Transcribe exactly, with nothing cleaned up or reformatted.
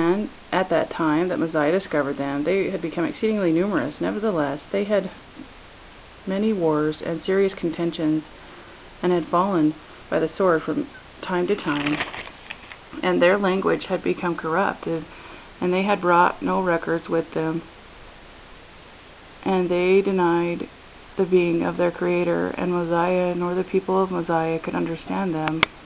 and at that time that Mosiah discovered them, they had become exceedingly numerous. Nevertheless, they had many wars and serious contentions, and had fallen by the sword from time to time, and their language had become corrupted, and they had brought no records with them, and they denied the being of their Creator, and Mosiah nor the people of Mosiah could understand them.